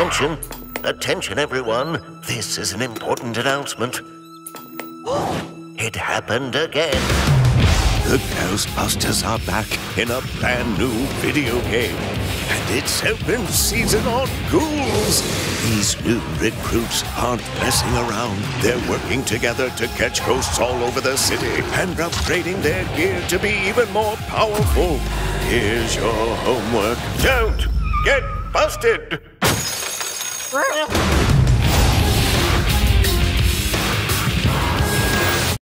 Attention! Attention, everyone! This is an important announcement. It happened again. The Ghostbusters are back in a brand new video game. And it's open season on ghouls. These new recruits aren't messing around. They're working together to catch ghosts all over the city and upgrading their gear to be even more powerful. Here's your homework. Don't get busted!